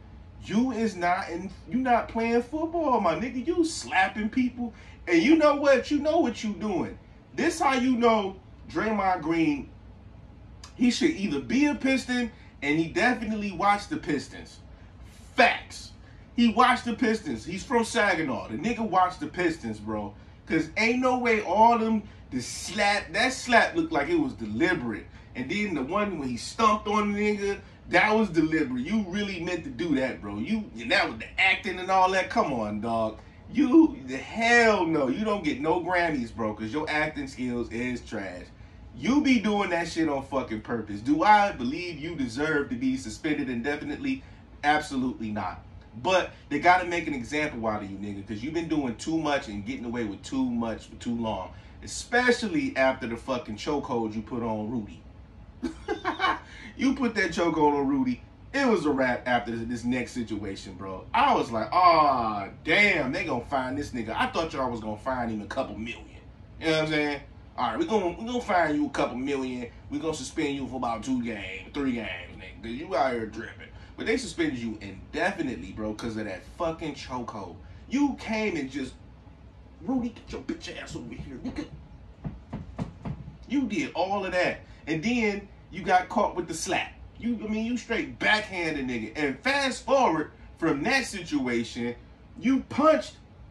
You is not in. You not playing football, my nigga. You slapping people, and you know what? You know what you doing. This how you know Draymond Green. He should either be a Piston, and he definitely watched the Pistons. Facts. He watched the Pistons. He's from Saginaw. The nigga watched the Pistons, bro. Cause ain't no way all them the slap that slap looked like it was deliberate. And then the one when he stumped on the nigga, that was deliberate. You really meant to do that, bro. You and that was the acting and all that. Come on, dog. You the hell no. You don't get no Grammys, bro, cause your acting skills is trash. You be doing that shit on fucking purpose. Do I believe you deserve to be suspended indefinitely? Absolutely not. But they got to make an example out of you, nigga, because you've been doing too much and getting away with too much for too long. Especially after the fucking chokehold you put on Rudy. You put that chokehold on Rudy. It was a wrap after this next situation, bro. I was like, oh, damn, they gonna find this nigga. I thought y'all was gonna find him a couple million. You know what I'm saying? All right, we're gonna, we gonna find you a couple million. We're gonna suspend you for about two games, three games, nigga, because you out here dripping. But they suspended you indefinitely, bro, because of that fucking chokehold. You came and just, Rudy, get your bitch ass over here, nigga. You did all of that. And then you got caught with the slap. You, I mean, you straight backhanded nigga. And fast forward from that situation, you punched,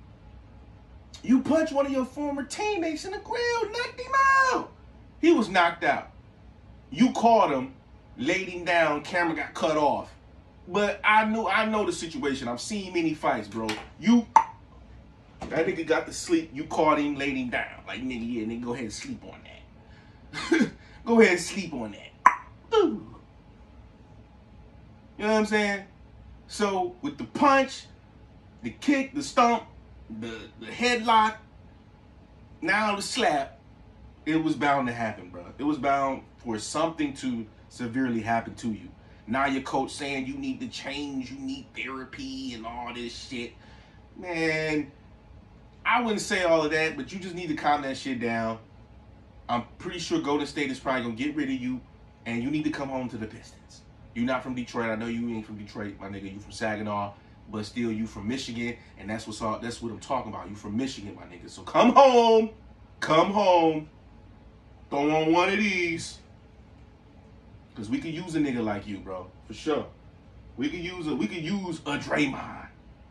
you punched one of your former teammates in the grill, knocked him out. He was knocked out. You caught him, laid him down, camera got cut off. But I knew, I know the situation. I've seen many fights, bro. You, that nigga got to sleep. You caught him, laid him down. Like, nigga, yeah, nigga, go ahead and sleep on that. Go ahead and sleep on that. Ooh. You know what I'm saying? So, with the punch, the kick, the stomp, the, the headlock, now the slap, it was bound to happen, bro. It was bound for something to severely happen to you. Now your coach saying you need to change, you need therapy and all this shit. Man, I wouldn't say all of that, but you just need to calm that shit down. I'm pretty sure Golden State is probably going to get rid of you, and you need to come home to the Pistons. You're not from Detroit. I know you ain't from Detroit, my nigga. You from Saginaw, but still you from Michigan, and that's what's all, that's what I'm talking about. You from Michigan, my nigga. So come home. Come home. Throw on one of these. Because we could use a nigga like you, bro. For sure. We could use a, we could use a Draymond.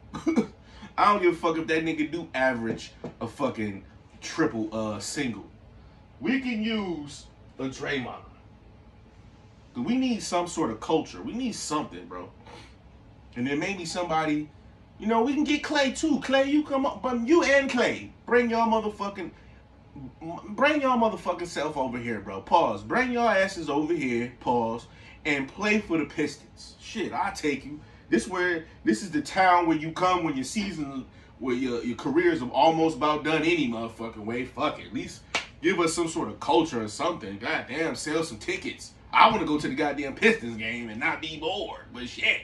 I don't give a fuck if that nigga do average a fucking triple uh single. We can use a Draymond. Because we need some sort of culture. We need something, bro. And then maybe somebody, you know, we can get Clay too. Clay, you come up, but you and Clay, bring y'all motherfucking, bring y'all motherfucking self over here, bro. Pause. Bring y'all asses over here, pause, and play for the Pistons. Shit, I'll take you. This where this is the town where you come when your season, where your, your careers are almost about done any motherfucking way. Fuck it. At least give us some sort of culture or something. Goddamn, sell some tickets. I want to go to the goddamn Pistons game and not be bored. But shit.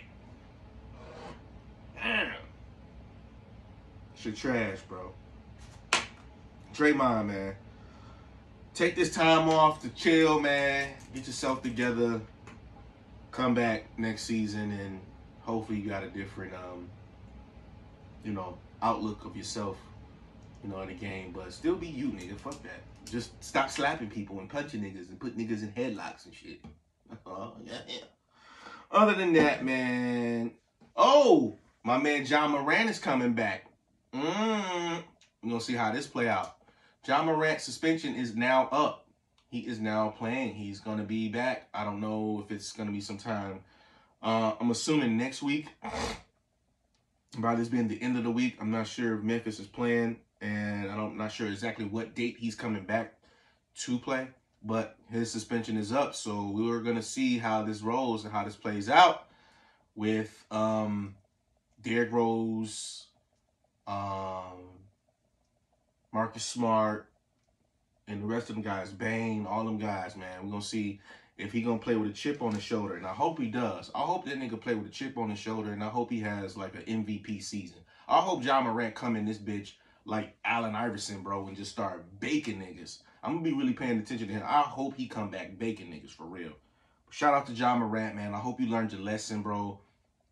Damn. Shit trash, bro. Draymond, man. Take this time off to chill, man. Get yourself together. Come back next season and hopefully you got a different, um, you know, outlook of yourself, you know, in the game. But still be you, nigga. Fuck that. Just stop slapping people and punching niggas and put niggas in headlocks and shit. Oh, yeah, yeah. Other than that, man. Oh, my man John Morant is coming back. Mm. We're going to see how this play out. John Morant's suspension is now up. He is now playing. He's going to be back. I don't know if it's going to be sometime. Uh, I'm assuming next week. By this being the end of the week, I'm not sure if Memphis is playing. And I'm not sure exactly what date he's coming back to play. But his suspension is up. So we're going to see how this rolls and how this plays out with um, Derrick Rose, um, Marcus Smart, and the rest of them guys, Bane, all them guys, man. We're going to see if he going to play with a chip on his shoulder. And I hope he does. I hope that nigga play with a chip on his shoulder. And I hope he has like an M V P season. I hope John Morant come in this bitch like Allen Iverson, bro, and just start baking niggas. I'm going to be really paying attention to him. I hope he come back baking niggas for real. Shout out to John Morant, man. I hope you learned your lesson, bro.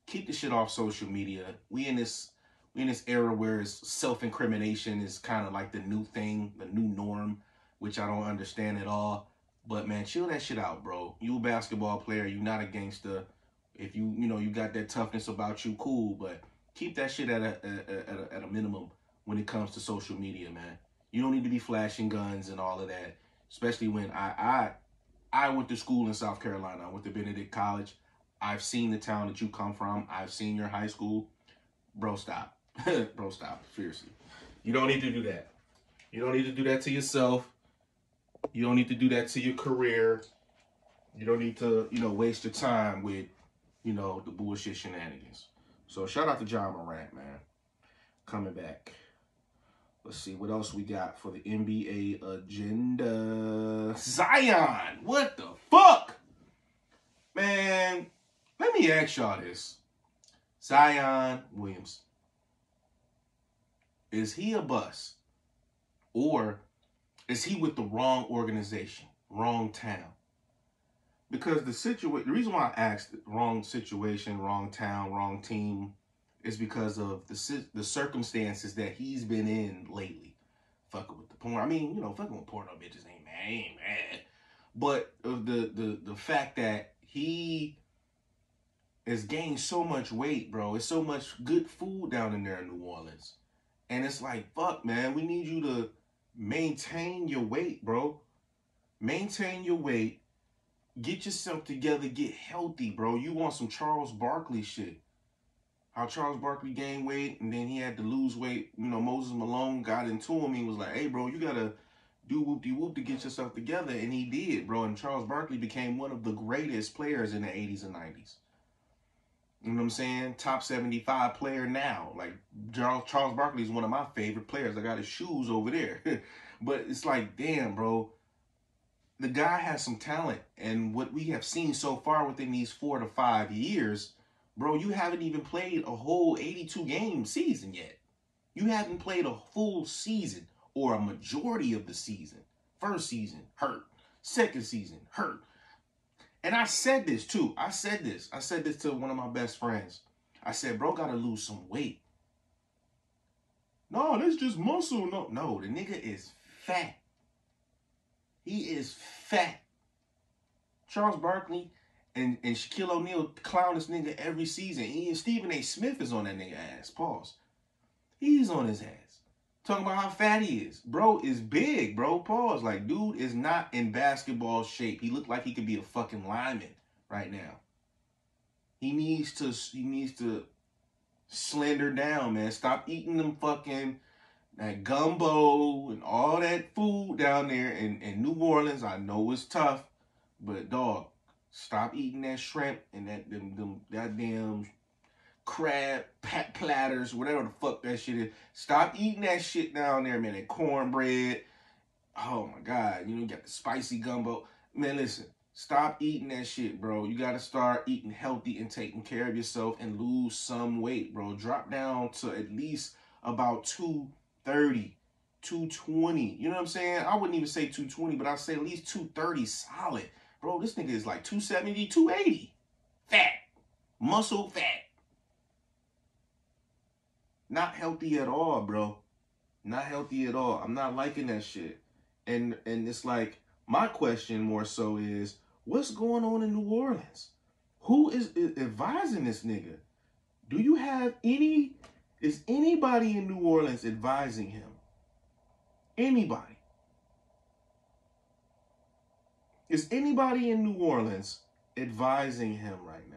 keep the shit off social media. We in this we in this era where self-incrimination is kind of like the new thing, the new norm, which I don't understand at all. But man, chill that shit out, bro. You a basketball player, you not a gangster. If you, you know, you got that toughness about you, cool, but keep that shit at a, at a, at a minimum when it comes to social media, man. You don't need to be flashing guns and all of that, especially when I I I went to school in South Carolina. I went to Benedict College. I've seen the town that you come from. I've seen your high school. Bro, stop. Bro, stop. Seriously. You don't need to do that. You don't need to do that to yourself. You don't need to do that to your career. You don't need to, you know, waste your time with, you know, the bullshit shenanigans. So shout out to Ja Morant, man. Coming back. Let's see what else we got for the N B A agenda. Zion! What the fuck? Man, let me ask y'all this. Zion Williams. Is he a bust? Or is he with the wrong organization, wrong town? Because the situation, the reason why I asked wrong situation, wrong town, wrong team is because of the the circumstances that he's been in lately. Fucking with the porn. I mean, you know, fucking with porno bitches ain't mad, ain't mad. But of the the the fact that he has gained so much weight, bro. It's so much good food down in there in New Orleans. And it's like, fuck, man, we need you to maintain your weight, bro. Maintain your weight. Get yourself together. Get healthy, bro. You want some Charles Barkley shit. How Charles Barkley gained weight and then he had to lose weight. You know, Moses Malone got into him. He was like, hey, bro, you got to do whoop-de-whoop to get yourself together. And he did, bro. And Charles Barkley became one of the greatest players in the eighties and nineties. You know what I'm saying? Top seventy-five player now. Like, Charles, Charles Barkley is one of my favorite players. I got his shoes over there. But it's like, damn, bro. The guy has some talent. And what we have seen so far within these four to five years, bro, you haven't even played a whole eighty-two game season yet. You haven't played a full season or a majority of the season. First season, hurt. Second season, hurt. And I said this too. I said this. I said this to one of my best friends. I said, bro, gotta lose some weight. No, that's just muscle. No, no, the nigga is fat. He is fat. Charles Barkley and, and Shaquille O'Neal clown this nigga every season. He, and Stephen A. Smith is on that nigga ass. Pause. He's on his ass. Talking about how fat he is. Bro is big, bro. Pause. Like, dude is not in basketball shape. He looked like he could be a fucking lineman right now. He needs to, he needs to slender down, man. Stop eating them fucking, that gumbo and all that food down there in, in New Orleans. I know it's tough, but dog, stop eating that shrimp and that them, them goddamn crab pat platters, whatever the fuck that shit is. Stop eating that shit down there, man. That cornbread. Oh my God. You know, you got the spicy gumbo. Man, listen. Stop eating that shit, bro. You got to start eating healthy and taking care of yourself and lose some weight, bro. Drop down to at least about two thirty, two twenty. You know what I'm saying? I wouldn't even say two twenty, but I'd say at least two thirty solid. Bro, this nigga is like two seventy, two eighty. Fat. Muscle fat. Not healthy at all, bro. Not healthy at all. I'm not liking that shit. And and it's like, my question more so is, what's going on in New Orleans? Who is advising this nigga? Do you have any, is anybody in New Orleans advising him? Anybody? Is anybody in New Orleans advising him right now?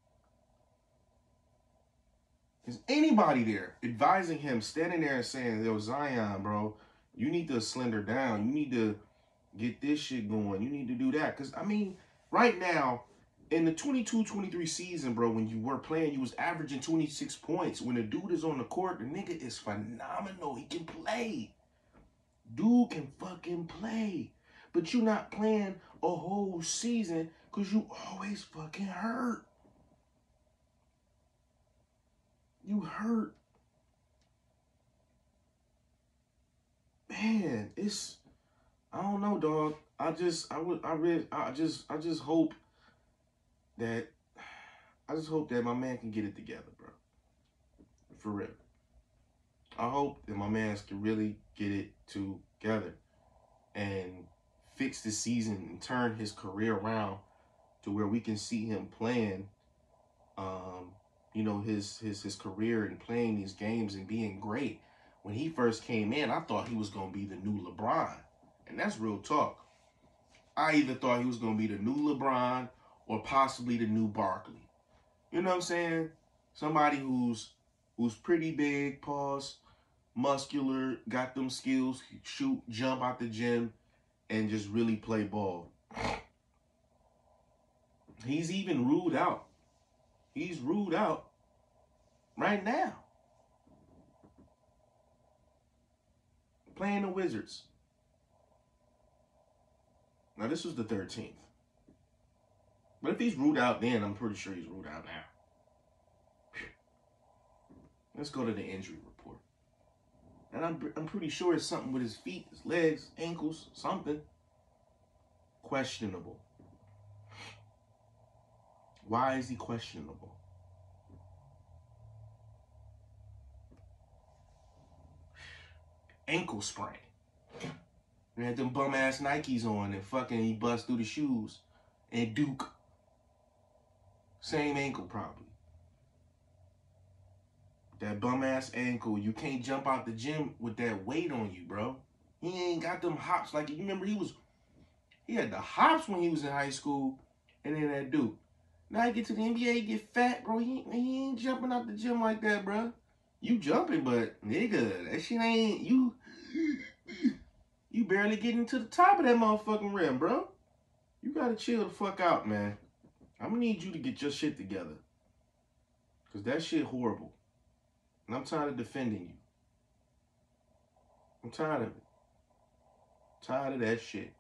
Is anybody there advising him, standing there and saying, yo, Zion, bro, you need to slender down. You need to get this shit going. You need to do that. Because, I mean, right now, in the twenty-two twenty-three season, bro, when you were playing, you was averaging twenty-six points. When the dude is on the court, the nigga is phenomenal. He can play. Dude can fucking play. But you not playing a whole season because you always fucking hurt. You hurt. Man, it's, I don't know, dog. I just, I would, I really, I just, I just hope that, I just hope that my man can get it together, bro. For real. I hope that my man can really get it together and fix the season and turn his career around to where we can see him playing, um, you know, his his his career and playing these games and being great. When he first came in, I thought he was gonna be the new LeBron, and that's real talk. I either thought he was gonna be the new LeBron or possibly the new Barkley. You know what I'm saying? Somebody who's who's pretty big, pause, muscular, got them skills, shoot, jump out the gym, and just really play ball. He's even ruled out. He's ruled out right now. Playing the Wizards. Now, this was the thirteenth. But if he's ruled out then, I'm pretty sure he's ruled out now. Let's go to the injury report. And I'm, I'm pretty sure it's something with his feet, his legs, ankles, something. Questionable. Why is he questionable? Ankle sprain. He had them bum-ass Nikes on and fucking he bust through the shoes. And Duke. Same ankle, probably. That bum-ass ankle, you can't jump out the gym with that weight on you, bro. He ain't got them hops like, you remember he was, he had the hops when he was in high school and then that Duke. Now he get to the N B A, he get fat, bro. He, he ain't jumping out the gym like that, bro. You jumping, but nigga, that shit ain't, you, you barely getting to the top of that motherfucking rim, bro. You gotta chill the fuck out, man. I'm gonna need you to get your shit together. Cause that shit horrible. And I'm tired of defending you. I'm tired of it. Tired of that shit.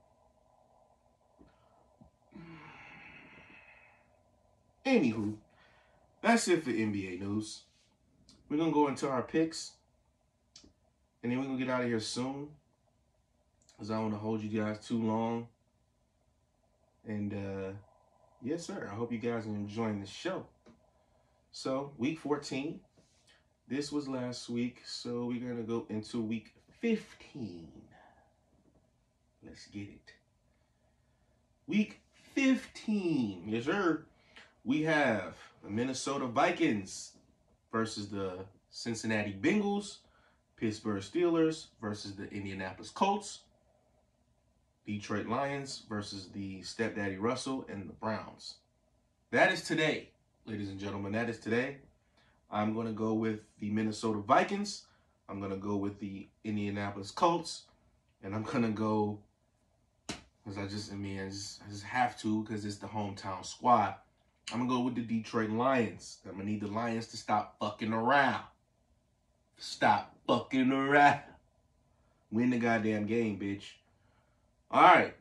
Anywho, that's it for N B A news. We're going to go into our picks. And then we're going to get out of here soon. Because I don't want to hold you guys too long. And, uh, yes, sir. I hope you guys are enjoying the show. So, week fourteen. This was last week. So, we're going to go into week fifteen. Let's get it. Week fifteen. Yes, sir. We have the Minnesota Vikings versus the Cincinnati Bengals, Pittsburgh Steelers versus the Indianapolis Colts, Detroit Lions versus the Stepdaddy Russell and the Browns. That is today, ladies and gentlemen. That is today. I'm going to go with the Minnesota Vikings. I'm going to go with the Indianapolis Colts. And I'm going to go, because I just, I mean, I just, I just have to because it's the hometown squad. I'm going to go with the Detroit Lions. I'm going to need the Lions to stop fucking around. Stop fucking around. Win the goddamn game, bitch. All right.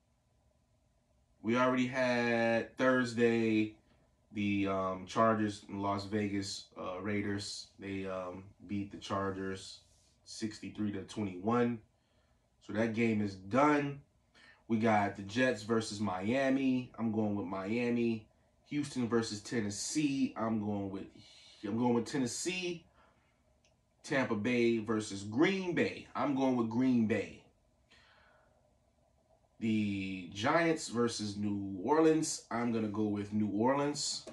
We already had Thursday, the um, Chargers and Las Vegas uh, Raiders. They um, beat the Chargers sixty-three to twenty-one. So that game is done. We got the Jets versus Miami. I'm going with Miami. Houston versus Tennessee. I'm going with I'm going with Tennessee. Tampa Bay versus Green Bay. I'm going with Green Bay. The Giants versus New Orleans. I'm going to go with New Orleans.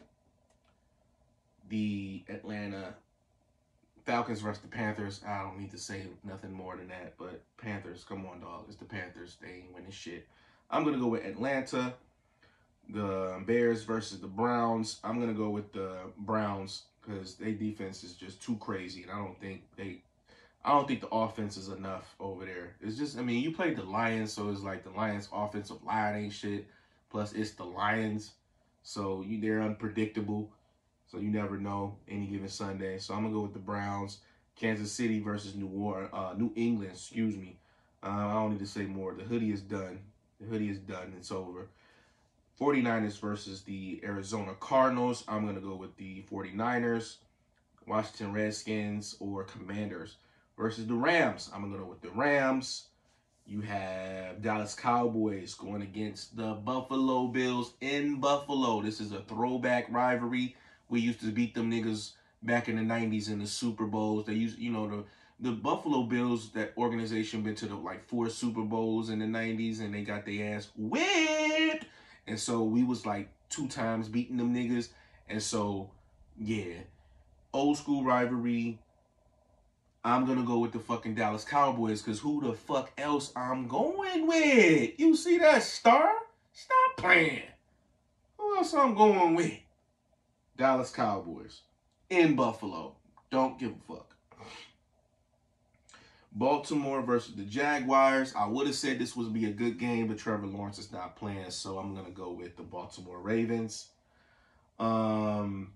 The Atlanta Falcons versus the Panthers. I don't need to say nothing more than that, but Panthers, come on, dog. It's the Panthers. They ain't winning shit. I'm going to go with Atlanta. The Bears versus the Browns. I'm going to go with the Browns because their defense is just too crazy. And I don't think they, I don't think the offense is enough over there. It's just, I mean, you played the Lions, so it's like the Lions offensive line ain't shit. Plus, it's the Lions. So you they're unpredictable. So you never know any given Sunday. So I'm going to go with the Browns. Kansas City versus New Orleans, uh, New England, excuse me. Uh, I don't need to say more. The hoodie is done. The hoodie is done. It's over. forty-niners versus the Arizona Cardinals. I'm going to go with the forty-niners. Washington Redskins or Commanders versus the Rams. I'm going to go with the Rams. You have Dallas Cowboys going against the Buffalo Bills in Buffalo. This is a throwback rivalry. we used to beat them niggas back in the nineties in the Super Bowls. They used, you know, the the Buffalo Bills, that organization, been to the like four Super Bowls in the nineties, and they got their ass whipped. And so we was like two times beating them niggas. And so, yeah, old school rivalry. I'm going to go with the fucking Dallas Cowboys, because who the fuck else I'm going with? You see that star? Stop playing. Who else I'm going with? Dallas Cowboys in Buffalo. Don't give a fuck. Baltimore versus the Jaguars. I would have said this would be a good game, but Trevor Lawrence is not playing, so I'm going to go with the Baltimore Ravens. Um,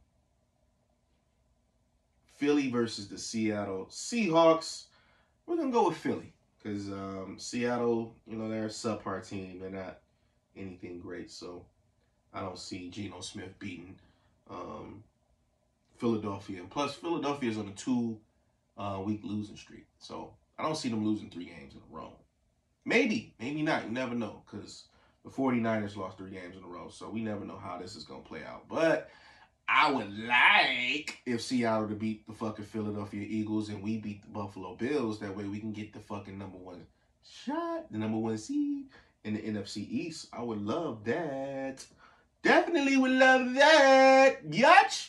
Philly versus the Seattle Seahawks. We're going to go with Philly, because um, Seattle, you know, they're a subpar team. They're not anything great, so I don't see Geno Smith beating um, Philadelphia. And plus, Philadelphia is on a two-week uh, losing streak, so I don't see them losing three games in a row. Maybe, maybe not. You never know, because the 49ers lost three games in a row, so we never know how this is going to play out. But I would like if Seattle to beat the fucking Philadelphia Eagles and we beat the Buffalo Bills. That way we can get the fucking number one shot, the number one seed in the N F C East. I would love that. Definitely would love that. Yatch.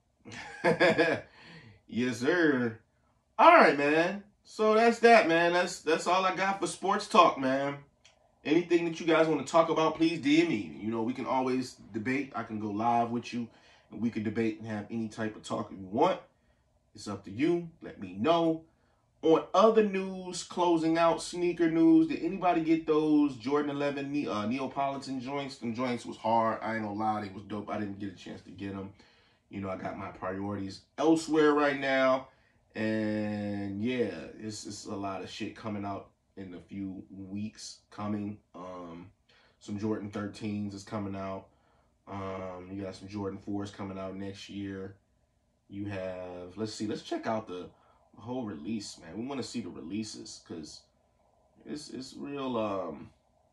Yes, sir. All right, man. So that's that, man. That's that's all I got for sports talk, man. Anything that you guys want to talk about, please D M me. You know, we can always debate. I can go live with you, and we can debate and have any type of talk if you want. It's up to you. Let me know. On other news, closing out sneaker news, did anybody get those Jordan eleven uh, Neapolitan joints? Them joints was hard. I ain't gonna lie, they was dope. I didn't get a chance to get them. You know, I got my priorities elsewhere right now. And yeah, it's, it's a lot of shit coming out in a few weeks coming. Um, some Jordan thirteens is coming out. Um, you got some Jordan fours coming out next year. You have, let's see, let's check out the whole release, man. We want to see the releases, because it's it's real um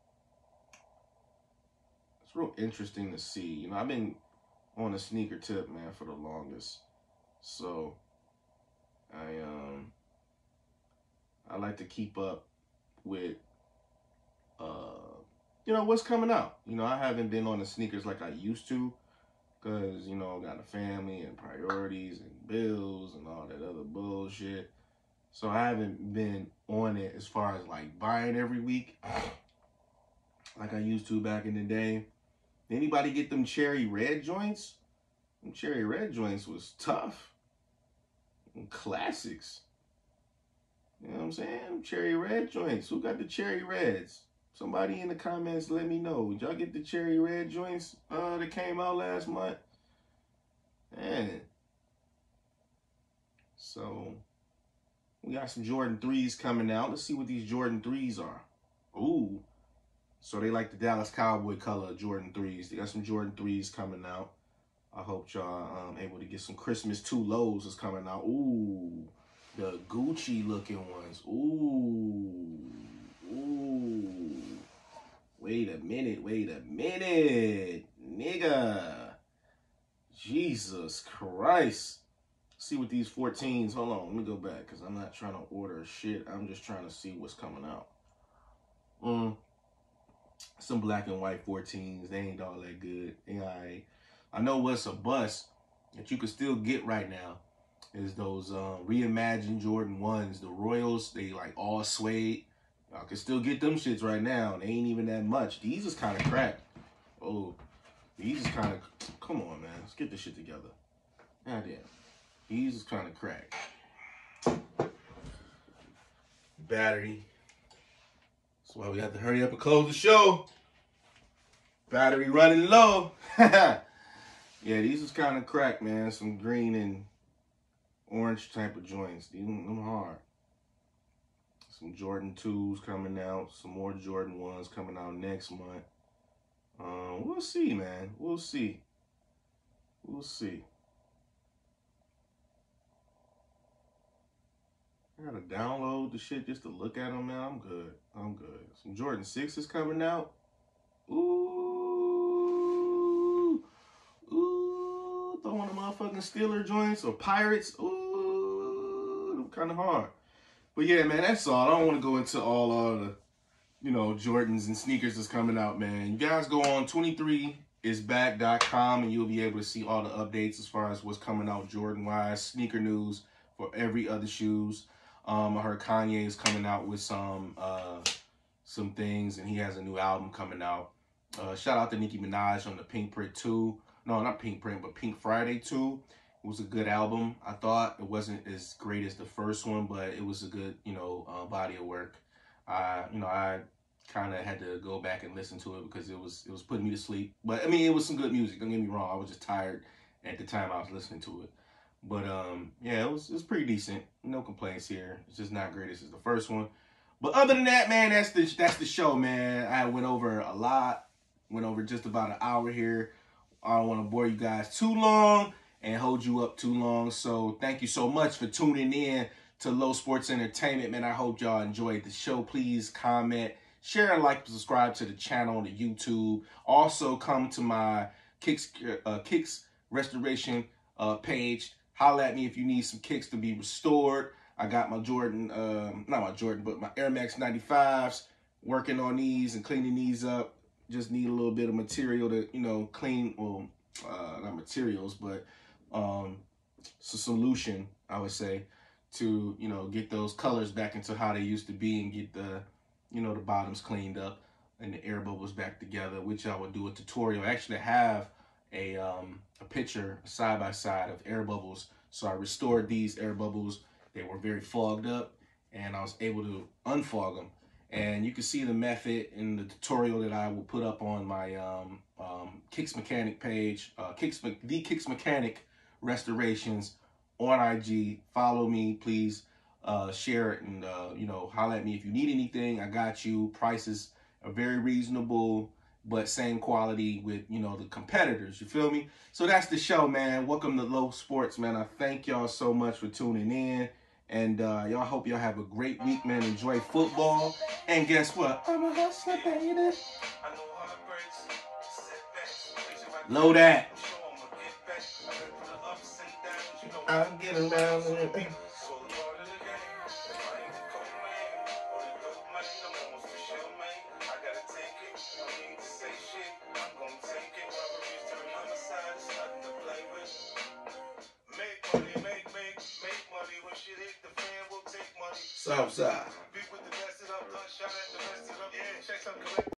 it's real interesting to see. You know, I've been on a sneaker tip, man, for the longest. So I um I like to keep up with uh you know what's coming out. You know, I haven't been on the sneakers like I used to, because, you know, I got a family and priorities and bills and all that other bullshit. So I haven't been on it as far as like buying every week like I used to back in the day. Anybody get them cherry red joints? Them cherry red joints was tough. Classics. You know what I'm saying? Cherry red joints. Who got the cherry reds? Somebody in the comments let me know. Did y'all get the cherry red joints uh, that came out last month? Man. So, we got some Jordan threes coming out. Let's see what these Jordan threes are. Ooh. So they like the Dallas Cowboy color Jordan threes. They got some Jordan threes coming out. I hope y'all um able to get some Christmas two lows is coming out. Ooh, the Gucci looking ones. Ooh, ooh. Wait a minute, wait a minute, nigga. Jesus Christ. See what these fourteens, hold on, let me go back, because I'm not trying to order shit. I'm just trying to see what's coming out. Mm. Some black and white fourteens, they ain't all that good. They all right. I know what's a bust that you can still get right now is those uh, reimagined Jordan ones. The Royals, they like all suede. Y'all can still get them shits right now. They ain't even that much. These is kind of cracked. Oh, these is kind of, come on, man. Let's get this shit together. Goddamn. These is kind of cracked. Battery. That's why we have to hurry up and close the show. Battery running low. Yeah, these is kind of cracked, man. Some green and orange type of joints. These them hard. Some Jordan twos coming out. Some more Jordan ones coming out next month. Um, we'll see, man. We'll see. We'll see. I gotta download the shit just to look at them, man. I'm good. I'm good. Some Jordan sixes coming out. Ooh. Ooh. Throwing a motherfucker Brooklyn Steelers joints or Pirates. Ooh, kind of hard. But yeah, man, that's all. I don't want to go into all of the, you know, Jordans and sneakers that's coming out, man. You guys go on twenty-three is back dot com and you'll be able to see all the updates as far as what's coming out Jordan-wise, sneaker news for every other shoes. Um, I heard Kanye is coming out with some uh, some things, and he has a new album coming out. Uh, shout out to Nicki Minaj on the Pink Print two. No, not Pink Print, but Pink Friday two. It was a good album. I thought it wasn't as great as the first one, but it was a good, you know, uh, body of work. I, you know, I kind of had to go back and listen to it because it was it was putting me to sleep. But I mean, it was some good music. Don't get me wrong. I was just tired at the time I was listening to it. But um, yeah, it was it was pretty decent. No complaints here. It's just not great as the first one. But other than that, man, that's the that's the show, man. I went over a lot. Went over just about an hour here. I don't want to bore you guys too long and hold you up too long. So thank you so much for tuning in to Low Sports Entertainment, man. I hope y'all enjoyed the show. Please comment, share, and like, subscribe to the channel on the YouTube. Also, come to my Kicks uh, Kicks Restoration uh, page. Holla at me if you need some kicks to be restored. I got my Jordan, um, not my Jordan, but my Air Max ninety-fives. Working on these and cleaning these up. Just need a little bit of material to, you know, clean, well, uh, not materials, but um, it's a solution, I would say, to, you know, get those colors back into how they used to be and get the, you know, the bottoms cleaned up and the air bubbles back together, which I would do a tutorial. I actually have a, um, a picture side by side of air bubbles. So I restored these air bubbles. They were very fogged up and I was able to unfog them. And you can see the method in the tutorial that I will put up on my um, um, Kicks Mechanic page, uh, Kicks, the Kicks Mechanic Restorations on I G. Follow me, please. Uh, share it and, uh, you know, holler at me if you need anything. I got you. Prices are very reasonable, but same quality with, you know, the competitors. You feel me? So that's the show, man. Welcome to Low Sports, man. I thank y'all so much for tuning in. And uh, y'all hope y'all have a great week, man. Enjoy football. And guess what? I'm a hustler, baby. Load that. I'm getting down there. Southside.